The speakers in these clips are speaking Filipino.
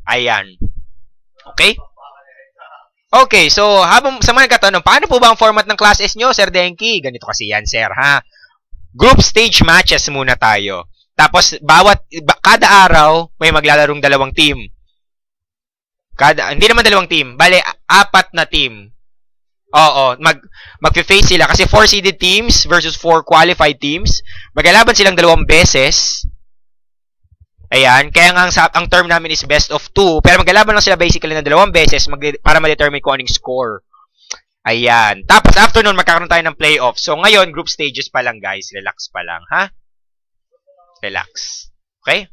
Ayan. Okay? Okay, so habang sa mga nagtatanong, paano po ba ang format ng Class S nyo, Sir Denki? Ganito kasi yan, sir, ha? Group stage matches muna tayo. Tapos, kada araw, may maglalarong dalawang team. Hindi naman dalawang team. Bale, 4 na team. Oo, mag-face sila. Kasi 4 seeded teams versus 4 qualified teams. Maglalaban silang 2 beses. Ayan, kaya nga ang term namin is best of 2. Pero maglalaban lang sila basically na 2 beses para ma-determine kung anong score. Ayan. Tapos after nun, magkakaroon tayo ng playoff. So ngayon, group stages pa lang guys. Relax pa lang, ha? Relax. Okay?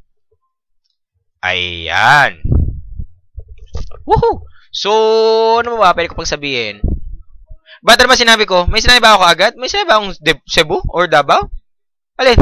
Ayan. Woohoo! So, ano ba pwede ko pang sabihin? Ba't naman sinabi ko? May sinabi ba ako agad? May sinabi ba akong Cebu or Davao? Alin?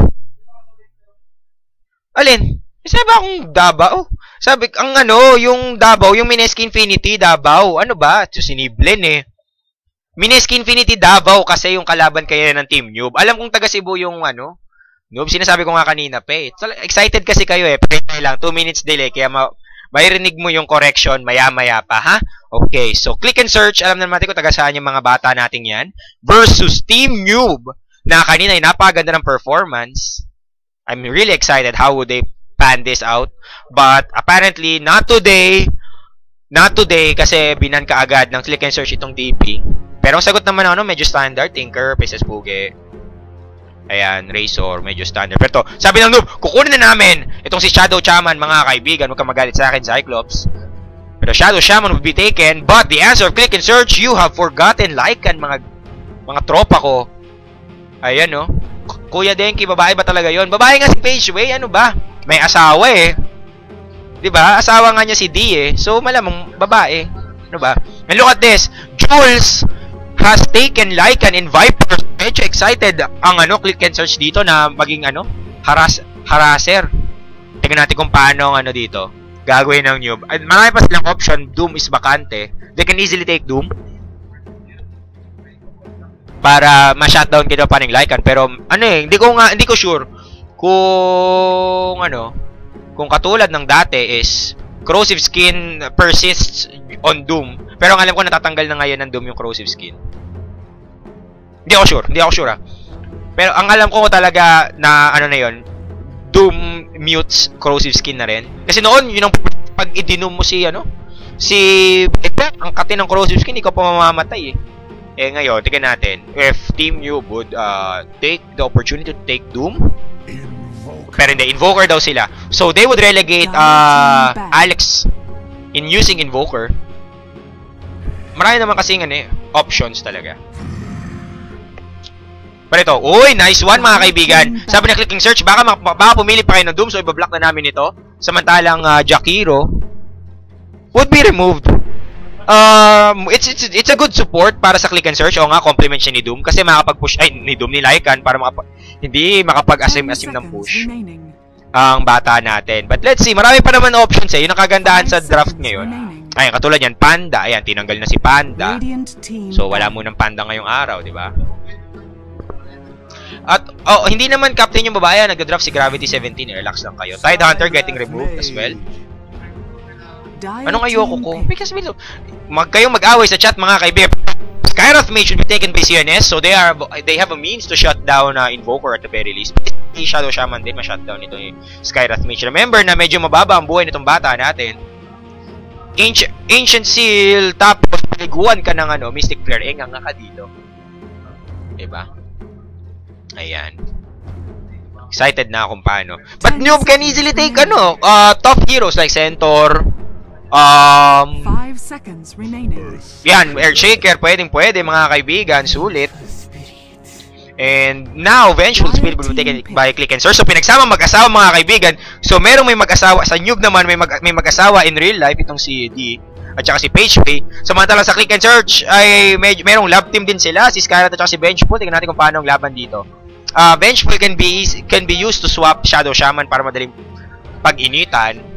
Alin? Sabi akong Davao. Sabi, yung Davao, yung Mineski Infinity, Davao. Ano ba? Ito siniblen eh. Mineski Infinity, Davao kasi yung kalaban kayo ng Team Noob. Alam kong taga Cebu yung Noob. Sinasabi ko nga kanina pa eh. So, excited kasi kayo eh. Patay lang. 2 minutes delay. Kaya mairinig mo yung correction maya-maya pa, ha? Okay. So, click and search. Alam na natin kung taga saan yung mga bata natin yan. Versus Team Noob na kanina ay napaganda ng performance. I'm really excited. How would they pan this out, but apparently not today kasi binan ka agad ng click and search itong DP. Pero ang sagot naman medyo standard, Tinker, Peses Puge. Ayan, Razor, medyo standard. Pero sabi ng noob, kukunin na namin itong si Shadow Shaman, mga kaibigan. Huwag kang magalit sa akin, Cyclops. Pero Shadow Shaman will be taken, but the answer of click and search, you have forgotten Lycan, mga tropa ko. Ayan, no? Kuya Denki, babae ba talaga yon? Babae nga si Pageway, ano ba? May asawa eh. 'Di ba? Asawa nga niya si D eh. So malamang babae. Ano ba? And look at this. Jules has taken Lycan in Viper. Medyo excited ang click and search dito na maging harasser. Tingnan natin kung paano dito gagawin ng noob. Marami pa silang option. Doom is bakante. They can easily take Doom para ma-shutdown kito pa ng Lycan. Pero hindi ko sure kung katulad ng dati is corrosive skin persists on Doom. Pero ang alam ko natatanggal na ngayon ng Doom yung corrosive skin. Hindi ako sure ha. Pero ang alam ko talaga na na yon, Doom mutes corrosive skin na rin. Kasi noon yun ang pag i-denom mo si ang kati ng corrosive skin, ikaw pa mamamatay eh. Eh ngayon, tingnan natin if Team Noob would take the opportunity to take Doom. Pero hindi, Invoker daw sila. So, they would relegate Alex in using Invoker. Marami naman kasing options talaga. Pero ito, uy, nice one mga kaibigan. Sabi na clicking search, baka pumili pa kayo ng Doom, so ibablock na namin ito. Samantalang Jakiro would be removed. It's a good support para sa click and search. O nga, compliment siya ni Doom kasi makapag-push ni Doom ni Lycan para hindi makapag-asim-asim ng push ang bata natin. But let's see, marami pa naman options eh. Yun ang kagandahan sa draft ngayon. Ayan, katulad yan, Panda. Ayan, tinanggal na si Panda. So, wala munang Panda ngayong araw, di ba? At, hindi naman captain yung babae. Nag-draft si Gravity 17. Relax lang kayo. Tide Hunter getting removed as well. Anong ayoko ko? Because kayong mag-away sa chat mga kaibigan. Skyrath Mage should be taken by CNS, so they have a means to shut down Invoker at the very least. But Shadow Shaman din ma-shutdown nito yung Skyrath Mage. Remember na medyo mababa ang buhay nitong bata natin. Ancient Seal, tapos paliguan ka ng Mystic Flare. Nga ka dito. Diba? Ayan. Excited na kung paano. But Noob can easily take tough heroes like Centaur. 5 seconds remaining. Yan, Earthshaker, pwede mga kaibigan, sulit. And now, Vengeful Spirit will be taken by click and search. So, pinagsama mag-asawa mga kaibigan. So, merong may mag-asawa. Sa Noob naman, may mag-asawa in real life. Itong si D at saka si Pageway. Samantala sa click and search, ay merong love team din sila. Si Skyrath at saka si Vengeful. Tingnan natin kung paano ang laban dito. Vengeful can be used to swap Shadow Shaman para madaling pag-initan.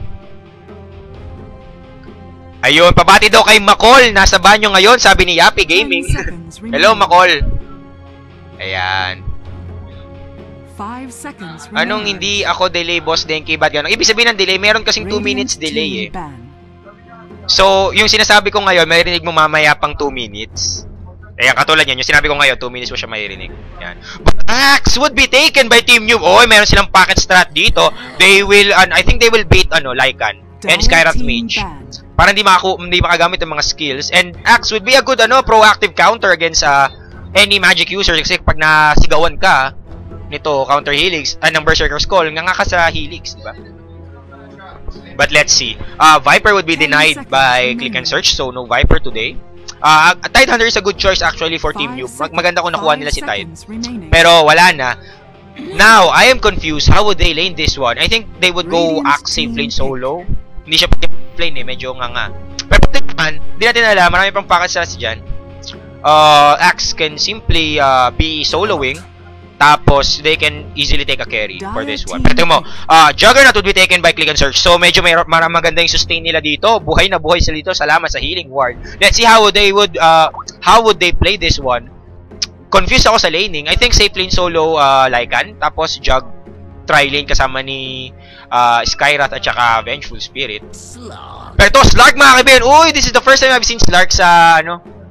Ayun, pabati daw kay Makol. Nasa banyo ngayon, sabi ni Yappy Gaming. Hello, Makol. Ayan. 5 seconds Anong remaining. hindi ako delay, Boss Denki? Ba't gano'n? Ibig sabihin ng delay, meron kasing 2 minutes delay eh. So, yung sinasabi ko ngayon, maririnig mo mamaya pang 2 minutes. Ayan, katulad yan. Yung sinabi ko ngayon, 2 minutes mo siya maririnig. Yan. But Axe would be taken by Team Noob. Oy, meron silang pocket strat dito. They will, I think they will bait, Lycan and Skyrath Mage. Para hindi makagamit ng mga skills. And Axe would be a good, proactive counter against, any magic user. Kasi pag nasigawan ka, nito, counter Helix, ng Berserker's Call, nga ka sa Helix, di ba? But let's see. Viper would be denied by click and search, so no Viper today. Tidehunter is a good choice actually for Team Noob. Maganda kung nakuha nila si Tide. Pero wala na. Now, I am confused. How would they lane this one? I think they would go Axe safe lane solo. Hindi siya pati lane eh, medyo nga. Pero pati naman, hindi natin alam, marami pang packets sa dyan. Axe can simply be soloing. Tapos, they can easily take a carry for this one. Pero tingnan mo, Juggernaut would be taken by click and search. So, medyo may maganda yung sustain nila dito. Buhay na buhay sila dito. Salamat sa healing ward. Let's see how would they play this one. Confused ako sa laning. I think safe lane solo Lycan. Tapos, Jug tri-lane kasama ni Skyrath at saka Vengeful Spirit. Pero ito, Slark mga kaibigan. Uy, this is the first time I've seen Slark sa,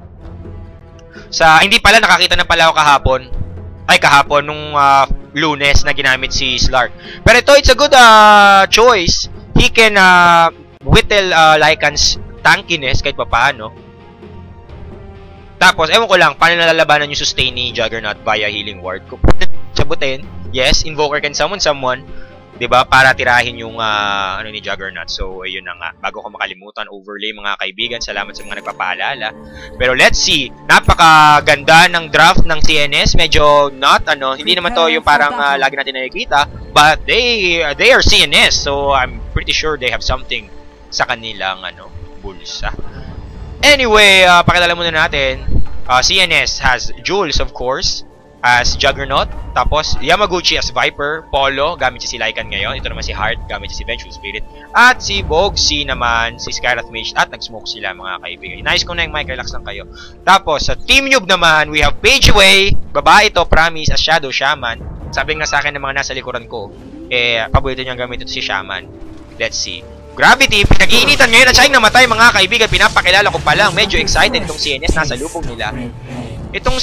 hindi pala, nakakita na pala ako kahapon nung Lunes na ginamit si Slark. Pero ito, it's a good choice. He can whittle Lycan's tankiness kahit papaano. Tapos, ewan ko lang, paano nalalabanan yung sustain ni Juggernaut via healing ward. Kung sabutin, yes, Invoker can summon someone, 'di ba, para tirahin yung ni Juggernaut. So, ayun na nga. Bago ko makalimutan, overlay mga kaibigan. Salamat sa mga nagpapaalala. Pero let's see. Napakaganda ng draft ng CNS. Medyo hindi naman to yung parang lagi natin nakikita, but they are CNS. So, I'm pretty sure they have something sa kanilang bulsa. Anyway, pakilala muna natin. CNS has Jules, of course, as Juggernaut. Tapos, Yamaguchi as Viper. Polo, gamit siya si Lycan ngayon. Ito naman si Heart, gamit siya si Vengeful Spirit. At si Bogsi naman, si Skyrath Mage. At nag-smoke sila mga kaibigan. Nice ko na yung mic, relax lang kayo. Tapos, sa Team Noob naman, we have Pageway. Babae to, Promise, as Shadow Shaman. Sabi nga sa akin ng mga nasa likuran ko, paborito niyang gamit ito si Shaman. Let's see. Gravity, pinag-iinitan ngayon at siya yung namatay mga kaibigan. Pinapakilala ko pa lang. Medyo excited itong CNS. Nasa lupong nila. Itong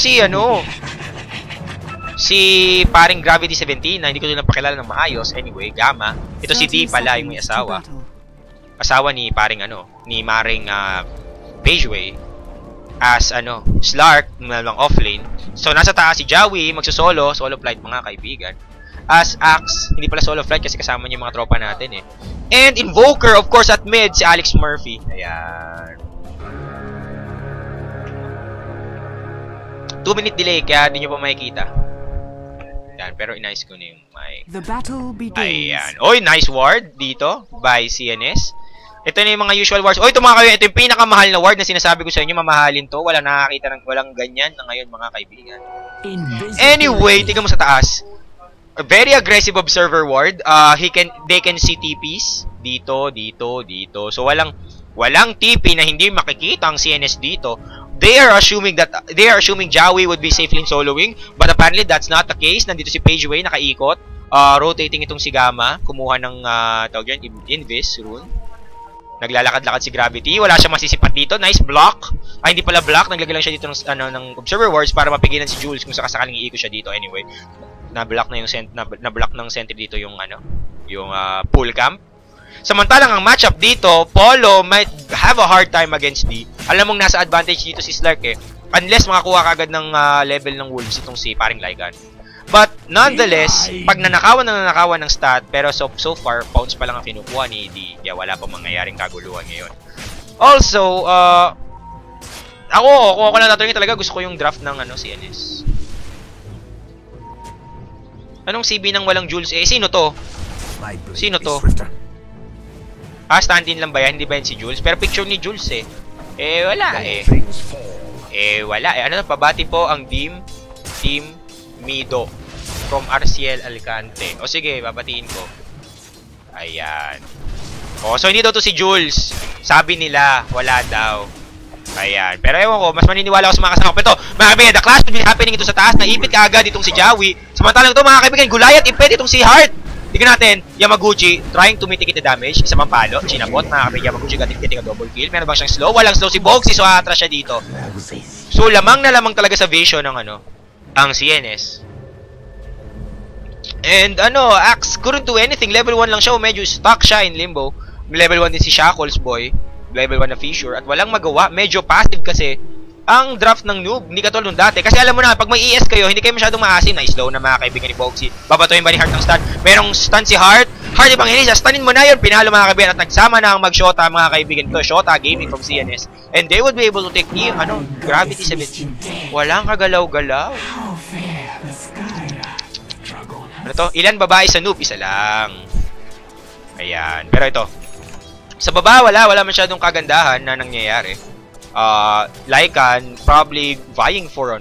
si paring Gravity 17 na hindi ko din napakilala ng maayos. Anyway, Gamma. Ito si D pala, yung may asawa. Asawa ni paring ni Maring Pageway. As Slark, malang offlane. So, nasa taas si Jawi, magsusolo. Solo flight mga kaibigan. As Axe, hindi pala solo flight kasi kasama niya yung mga tropa natin eh. And Invoker, of course, at mid, si Alex Murphy. Ayan. 2-minute delay, kaya hindi nyo pa makikita. Ayan, pero inayos ko na yung mic. The battle begins. Ayan. Oy, nice ward dito by CNS. Ito na yung mga usual wards. Oy, ito mga kaibigan, ito yung pinakamahal na ward na sinasabi ko sa inyo, mamahalin to. Walang nakakita walang ganyan na ngayon mga kaibigan. Anyway, tingnan mo sa taas. A very aggressive observer ward. They can see TPs dito. So walang TP na hindi makikita ang CNS dito. They are assuming Jawi would be safely soloing, but apparently that's not the case. Nandito si Pageway nakaikot, rotating itong si Gamma, kumuha ng tawag yan, Invis rune. Naglalakad-lakad si Gravity. Wala siyang masisipat dito. Nice block. Ay, hindi pala block. Naglagay lang siya dito ng observer wards para mapigilan si Jules kung sakasakaling iikot siya dito. Anyway, na-block ng sentry dito yung pool camp. Samantalang ang matchup dito, Polo might have a hard time against D. Alam mong nasa advantage dito si Slark eh. Unless makakuha kagad ng level ng wolves itong si paring Lycan. But nonetheless, pag nanakawan ng stat, pero so far, pounds pa lang ang kinukuha ni D. Kaya wala pa mangyayaring kaguluhan ngayon. Also, kung ako lang tatanungin talaga, gusto ko yung draft ng CNS. Anong CB ng walang Jules? Sino to? Stand-in lang ba yan? Hindi ba yan si Jules? Pero picture ni Jules eh. Wala eh. Ano na, pabati po ang Team Mido from RCL Alcante. O sige, babatiin ko. Ayan. So hindi daw to si Jules. Sabi nila, wala daw. Ayan. Pero ewan ko, mas maniniwala ako sa mga kasama ko. Pero ito, mga kaibigan, the clash will be happening ito sa taas. Naipit ka agad itong si Jawi. Samantalang ito, mga kaibigan, Goliath, impet itong si Heart. Tignan natin, Yamaguchi trying to mitigate the damage. Isa pang palo, Chinabot, mga kaibigan, Yamaguchi getting a double kill. Meron bang siyang slow? Walang slow si Bogsy, so atras siya dito. So, lamang na lamang talaga sa vision ng ang CNS. And Axe couldn't do anything. Level 1 lang siya, medyo stuck siya in limbo. Level 1 din si Shackles boy. Level 1 na Fissure. At walang magawa. Medyo passive kasi ang draft ng noob. Hindi katulad nung dati. Kasi alam mo na, pag may ES kayo, hindi kayo masyadong maasim. Na-slow na mga kaibigan ni Bogsy. Babatoyin ba ni Heart ng stun? Merong stun si Heart. Heart ibang hinis. Stunin mo na yun. Pinalo mga kaibigan. At nagsama na ang mag-Shota mga kaibigan ko. Shota Gaming from CNS. And they would be able to take Gravity 17. Walang kagalaw-galaw. Ano to? Ilan babae sa noob? Isa lang. Ayan. Pero ito. Sa baba, wala masyadong kagandahan na nangyayari. Lycan probably vying for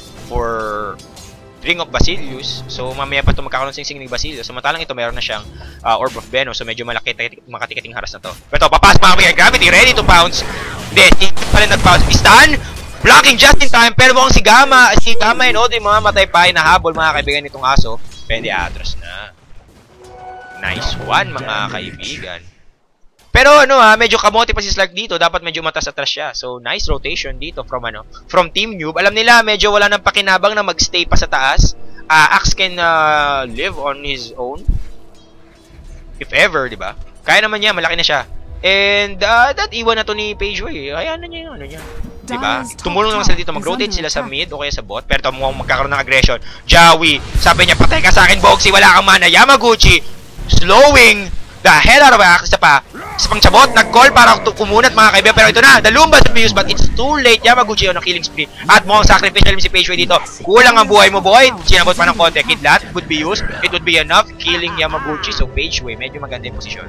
Ring of Basilius. So mamaya pa ito magkakaroon sing ni Basilius. Samantalang ito meron na siyang Orb of Venom. So medyo makatikating haras na to. Pero ito, papasok mga kaibigan. Gravity ready to pounce. Hindi pala nag-pounce. Stun! Blocking just in time. Pero mukhang si Gamma and Odin mga matay pa. Nahabol mga kaibigan nitong aso. Pwede atras na. Nice one mga kaibigan. Pero medyo kamote pa si Slark dito, dapat medyo matas-atras siya. So nice rotation dito from Team Noob. Alam nila medyo wala nang pakinabang na magstay pa sa taas. Axe can live on his own. If ever, 'di ba? Kaya naman niya, malaki na siya. And that iwan na to ni Pageway. Hayaan na niya 'yung niya. Diba? Tumulong lang sila dito, mag-rotate sila sa mid o kaya sa bot. Pero ito mukhang magkakaroon ng aggression. Jawi, sabi niya, patay ka sa akin, Bogsy, wala kang mana. Yamaguchi, slowing the hell out of Axe. Isa pang chabot, nag-call para kumunat mga kaibigan. Pero ito na, the Lumba abuse, but it's too late. Yamaguchi on a killing spree. At mukhang sacrificial si Pageway dito. Kulang ang buhay mo, boy. Sinabot pa ng konti. Kidlat would be used. It would be enough killing Yamaguchi. So Pageway, medyo maganda yung posisyon.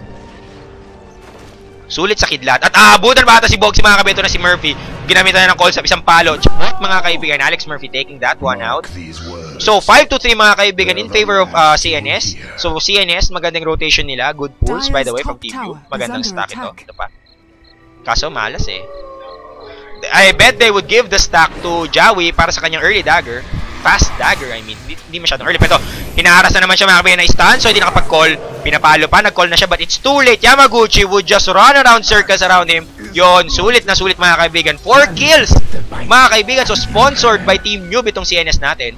Sulit sa kidlat. At aabutan ba ata si Bogsy mga kabeto na si Murphy. Ginamitan na ng call sa isang palo. Chabot mga kaibigan. Alex Murphy taking that one out. So 5-3 mga kaibigan in favor of CNS. So CNS, magandang rotation nila. Good pulls by the way from Team U. Magandang stack ito. Ito pa. Kaso malas eh. I bet they would give the stack to Jawi para sa kanyang early dagger. Fast dagger, I mean. Hindi masyadong early. Pero ito, hinaharas na naman siya mga kaibigan na stun. So hindi nakapag-call. Pinapalo pa. Nag-call na siya. But it's too late. Yamaguchi would just run around circles around him. Yon, sulit na sulit mga kaibigan. 4 kills mga kaibigan. So sponsored by Team Noob itong CNS natin.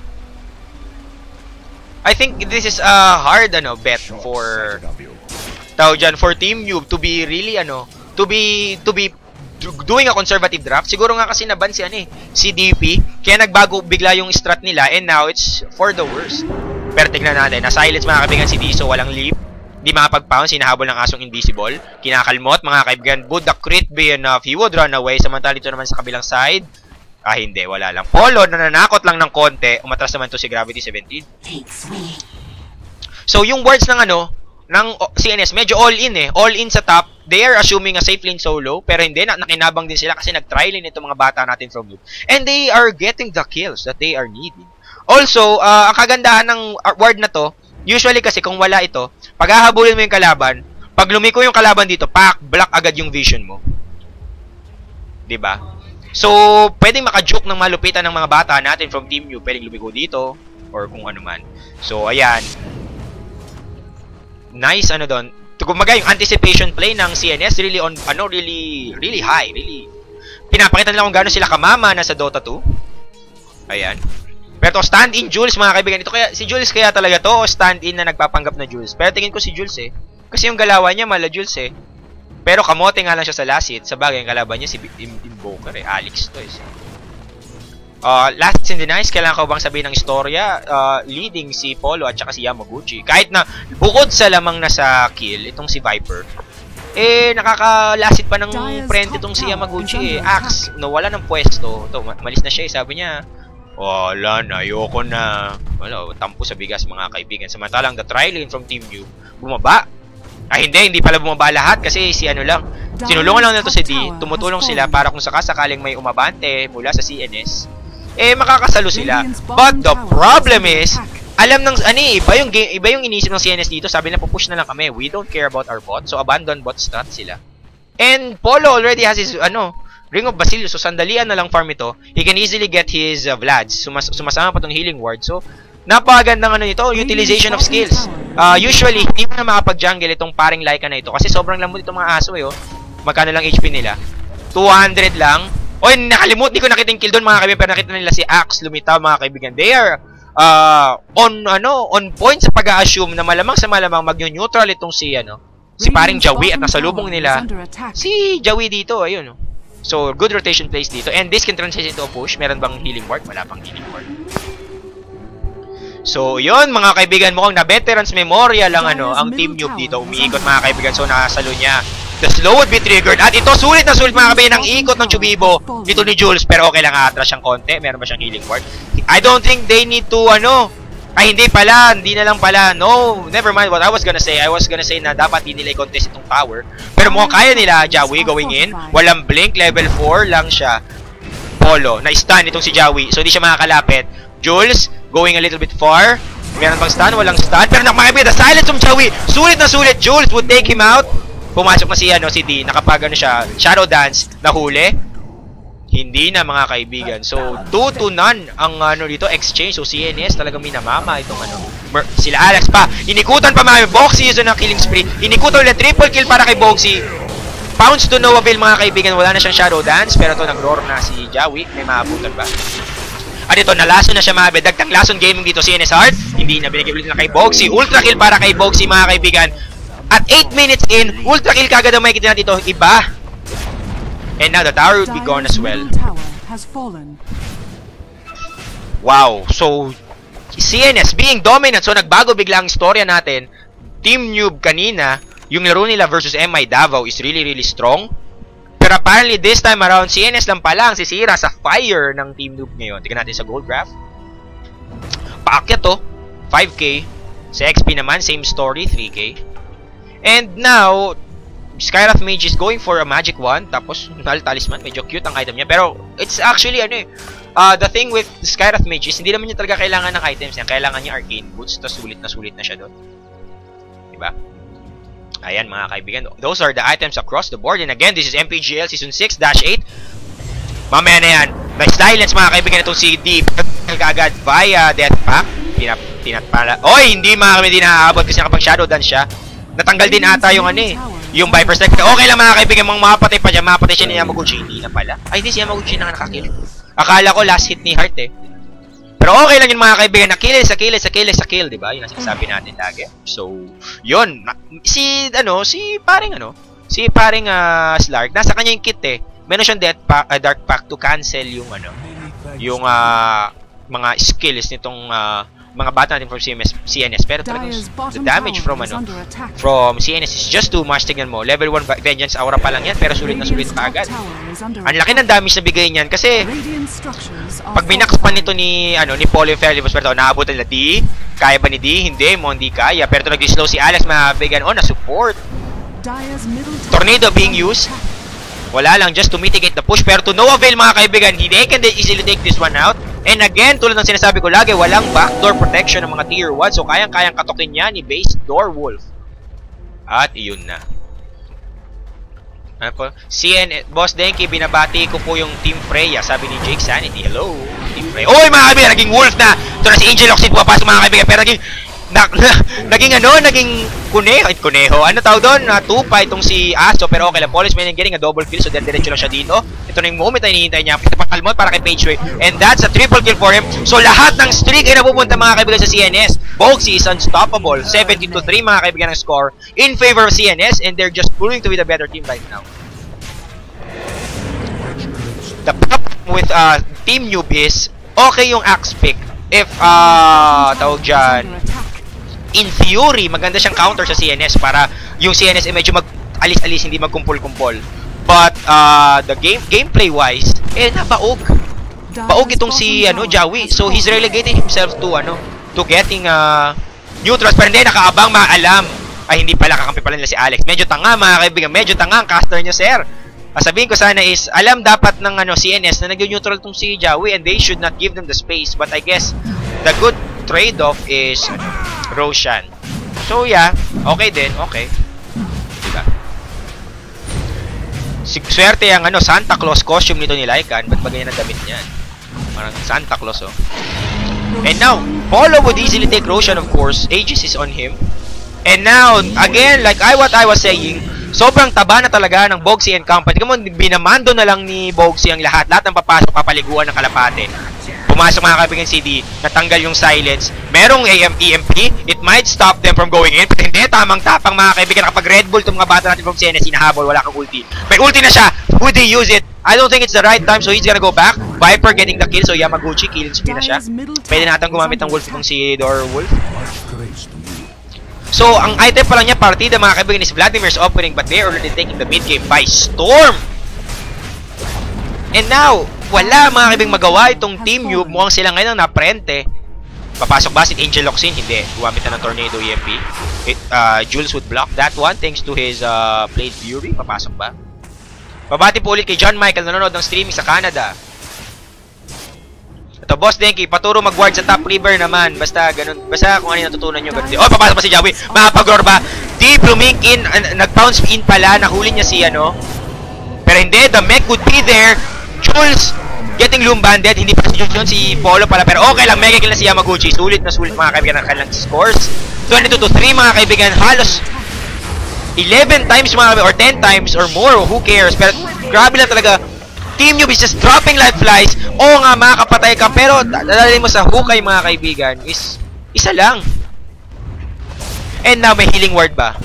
I think this is a hard bet for for Team Noob to be really to be doing a conservative draft. Siguro nga kasi naban si DP, kaya nagbago bigla yung strat nila and now it's for the worst. Pero tignan natin, na-silence mga kaibigan si Diso, walang leap, di makapag-pounce, hinahabol ng asong invisible, kinakalmot mga kaibigan. Would the crit be enough? He would run away. Samantala dito naman sa kabilang side, hindi, wala lang. Polo, nananakot lang ng konti, umatras naman to si Gravity 17. So yung words ng ng CNS, medyo all-in all-in sa top. They are assuming a safe lane solo, pero hindi, nakinabang din sila kasi nag-try lane itong mga bata natin from Noob. And they are getting the kills that they are needing. Also, ang kagandahan ng ward na to, usually kasi kung wala ito, pag hahabulin mo yung kalaban, pag lumiko yung kalaban dito, block agad yung vision mo. 'Di ba? So, pwedeng maka-juke ng malupitan ng mga bata natin from Team U, pwedeng lumiko dito, or kung ano man. So, ayan. Nice doon. Kumaga yung anticipation play ng CNS really on really high, really. Pinapakita nila kung gaano sila kamama na sa Dota 2. Ayan. Pero to stand-in Jules mga kaibigan. Ito kaya si Jules kaya talaga to o stand-in na nagpapanggap na Jules. Pero tingin ko si Jules kasi yung galawan niya mala Jules Pero kamote nga lang siya sa last hit. Sa bagay, yung kalaban niya si Invoker Alex to last in the nice, kailangan ko bang sabihin ng istorya? Leading si Polo at saka si Yamaguchi. Kahit na bukod sa lamang na sa kill, itong si Viper, nakakalasit pa ng friend itong si Yamaguchi Axe, wala ng pwesto. Ito, malis na siya sabi niya, wala na, ayoko na. Wala, tampo sa bigas mga kaibigan. Samantalang the try lane from Team U, bumaba. Hindi pala bumaba lahat kasi si sinulungan lang nito si D, tumutulong sila para kung sakasakaling may umabante mula sa CNS, makakasalo sila. But the problem is, alam ng iba yung inisip ng CNS dito. Sabi na pupush na lang kami. We don't care about our bot. So abandon bot strat sila. And Polo already has his Ring of Basilius. So, sandalian na lang farm ito. He can easily get his Vlads. Sumasama pa tong healing ward. So, napakagandang ano nito, utilization of skills. Usually, hindi mo na makapag-jungle itong paring Lyca na ito. Kasi sobrang lambot itong mga aso eh. Oh. Magkano lang HP nila? 200 lang. Oy, nakalimut. Di ko nakita yung kill doon mga kaibigan. Pero nakita nila si Axe lumitaw mga kaibigan. They are on point sa pag-a-assume na malamang sa malamang mag-neutral itong si paring Jawi at nasa lubong nila si Jawi dito. Ayun. So, good rotation plays dito. And this can transition into a push. Meron bang healing ward? Wala pang healing ward. So, yun mga kaibigan, mukhang na veterans memorial lang ang Team Noob dito. Umiikot mga kaibigan. So, nakasalo niya. The slow would be triggered. At ito, sulit na sulit mga kaibigan ang ikot ng Chubibo dito ni Jules. Pero okay lang, atras siyang konti. Meron ba siyang healing ward? I don't think they need to, ay, hindi pala. Hindi na lang pala. No, never mind what I was gonna say. I was gonna say na dapat hindi nila i-contest itong tower. Pero mukhang kaya nila. Jawi going in. Walang blink. Level 4 lang siya. Polo. Na-stun itong si Jawi. So, hindi siya makakalapit. Jules, going a little bit far. Meron bang stun? Walang stun. Pero nakakabit. The silence from Jawi. Sulit na sulit. Jules would take him out. Pumasok na si D. Nakapag siya. Shadow Dance. Nahuli. Hindi na mga kaibigan. So, 2-0 ang dito exchange. So, CNS talagang minamama itong sila Alex pa. Inikutan pa mga Boxy yun ng killing spree. Inikutan ulit triple kill para kay Boxy. Pounce to no avail mga kaibigan. Wala na siyang Shadow Dance. Pero ito nag-roar na si Jawi. May maabutan ba? At ito, nalason na siya mga dagtang lason gaming dito CNS Heart. Hindi na binigay ulit na kay Boxy. Ultra kill para kay Boxy mga kaibigan. At 8 minutes in, ultra kill kagad ang makikita natin ito. Iba. And now the tower would be gone as well. Wow. So, CNS being dominant. So, nagbago bigla ang istorya natin. Team Noob kanina, yung laro nila versus MI Davao is really, really strong. Pero apparently, this time around, CNS lang pala ang sisira sa fire ng Team Noob ngayon. Tignan natin sa gold graph. Paakyat to. 5K. Sa XP naman, same story. 3K. And now, Skyrath Mage is going for a magic wand. Tapos, talisman. Medyo cute ang item niya. Pero, it's actually, the thing with Skyrath Mage is, hindi naman niya talaga kailangan ng items niya. Kailangan niya arcane boots. Tapos, sulit na siya doon. Diba? Ayan, mga kaibigan. Those are the items across the board. And again, this is MPGL Season 6-8. Mamaya na yan. Na-silence, mga kaibigan, itong si D. Kagad via Death Pack. Pinatpala. Oy, hindi mga kaibigan, hindi naaabot kasi nakapag Shadow Dance siya. Natanggal din ata yung yung Viper's Neck. Okay lang mga kaibigan, mga mapatay pa dyan. Mapatay siya ni Yamaguchi. Hindi na pala. Ay, hindi si Yamaguchi na nakakill. Akala ko last hit ni Heart eh. Pero okay lang yun mga kaibigan. Sa kill, diba? Yun ang sinasabi natin lagi. So, yun. Si paring Slark. Nasa kanya yung kit eh. Meron siyang Dark Pack to cancel yung yung mga skills nitong mga bata natin from CNS. Pero talagang the damage from CNS is just too much. Tignan mo, level 1 Vengeance Aura pa lang yan, pero sulit na sulit pa agad. Ang laki ng damage na bigay niyan kasi pag binax pa nito ni Polo yung Fairly pero naabot nila D. Kaya ba ni D? Hindi, hindi kaya. Pero ito nag-slow si Alex, mabigan na support. Tornado being used. Wala lang, just to mitigate the push. Pero to no avail mga kaibigan, they can easily take this one out. And again, tulad ng sinasabi ko lagi, walang backdoor protection ng mga tier 1. So, kayang-kayang katokin niya ni Base Door Wolf. At iyon na. Ano po? Boss Denki, binabati ko po yung Team Freya. Sabi ni Jake Sanity. Hello, Team Freya. Oy, mga kaibigan, naging Wolf na. Ito na si Angel Oxid pumapasok mga kaibigan. Pero naging kuneho. Ano tawag doon? 2-pa itong si Aso. Pero okay lang. Polish man getting a double kill. So, diretso lang siya dito. Ito na yung moment na hinihintay niya. Pakalmot para kay Pageway. And that's a triple kill for him. So, lahat ng streak ay napupunta mga kaibigan sa CNS. Boxy is unstoppable. 70-3 mga kaibigan ng score in favor of CNS. And they're just proving to be the better team right now. The problem with Team Noob is okay yung axe pick. If, tawag dyan, in theory, maganda siyang counter sa CNS para yung CNS ay medyo mag-alis-alis, hindi magkumpol-kumpol. But, the gameplay-wise, nabaog. Baog itong si, Jawi. So, he's relegating himself to getting, neutrals. Pero hindi, nakaabang, maalam. Ay, hindi pala, kakampi pala nila si Alex. Medyo tanga, mga kaibigan. Medyo tanga ang caster niya, sir. Sabihin ko sana is, alam dapat ng CNS na nag-neutral itong si Jawi and they should not give them the space. But I guess, the good trade-off is Roshan. So yeah, okay din, okay. Diba? Swerte ang Santa Claus costume nito ni Lycan. Ba't ba ganyan ang damit niyan? Parang Santa Claus, oh. And now, Polo would easily take Roshan, of course. Aegis is on him. And now, again, like what I was saying, sobrang taba na talaga ng Bogsy and company. Tingnan mo, binamando na lang ni Bogsy ang lahat. Lahat ng papasok, papaliguan ng kalapate. Pumasok mga kaibigan CD, natanggal yung silence. Merong EMP, it might stop them from going in. But hindi, tamang-tapang mga kaibigan. Kapag Red Bull, itong mga bata natin from CNS, hinahabol, wala kang ulti. May ulti na siya! Would he use it? I don't think it's the right time, so he's gonna go back. Viper getting the kill, so Yamaguchi, killing spree na siya. Pwede natin gumamit ng Wolf itong si Dorwolf. So, ang item pa lang niya, partida mga kaibigan, is Vladimir's opening, but they're already taking the mid game by storm! And now, wala mga kaibigan magawa itong Team Noob. Mukhang sila ngayon ang naprente. Papasok ba si Angel Locsin? Hindi. Gumamit na ng Tornado EMP. Jules would block that one thanks to his Blade Fury. Papasok ba? Babati po ulit kay John Michael nanonood ng streaming sa Canada. Ito, Boss Denki, paturo mag-ward sa top river naman. Basta ganun. Basta kung ano yung natutunan nyo. Ganun. Oh, papasok pa si Jawi. Makapag-roar ba? Deep lumink in. Nag-bounce in pala. Nahuli niya si Pero hindi. The mech would be there. Jules getting loom-banded. Hindi pa si Jules yun. Si Polo pala. Pero okay lang. Mega kill na si Yamaguchi. Sulit na sulit mga kaibigan ng kanilang scores. 22-3 mga kaibigan. Halos 11 times mga kaibigan. Or 10 times or more. Who cares? Pero grabe lang talaga. Team Noob is just dropping like flies. Oo nga, makakapatay ka. Pero dadalhin mo sa hukay mga kaibigan is isa lang. And now, may healing ward ba?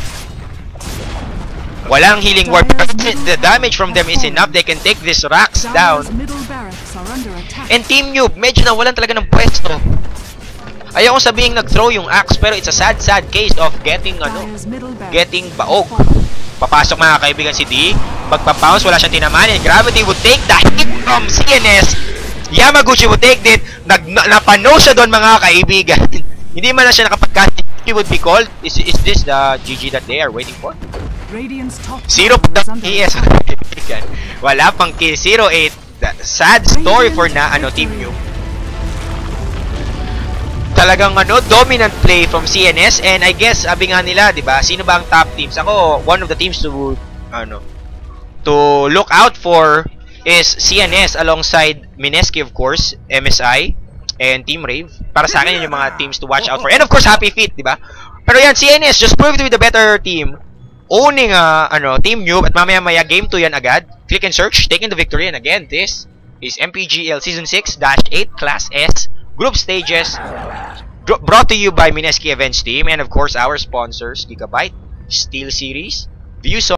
Walang healing ward. The damage from them is enough. They can take these racks down. And Team Noob, medyo nawalan talaga ng pwesto. Ayaw kong sabihin nag-throw yung axe, pero it's a sad case of getting baog. Papasok mga kaibigan si D. Pagpapounce, wala siyang tinaman. And Gravity would take the hit from CNS. Yamaguchi would take it. Napano siya doon mga kaibigan. Hindi man na siya nakapag-cast. He would be called. Is this the GG that they are waiting for? 0 PS. Wala pang kill. 0-8. Sad story for Team Noob. Talagang dominant play from CNS, and I guess sabi nga nila, 'di ba? Sino ba ang top teams? Ako, one of the teams to look out for is CNS alongside Mineski, of course, MSI and Team Rave. Para sa akin yun yung mga teams to watch out for. And of course, Happy Feet, 'di ba? Pero yan, CNS just proved to be the better team, owning Team Noob, at mamaya-maya game 2 yan agad. Click and search, taking the victory. And again, this is MPGL Season 6-8 Class S Group Stages, brought to you by Mineski Events Team, and of course our sponsors, Gigabyte, Steel Series, Views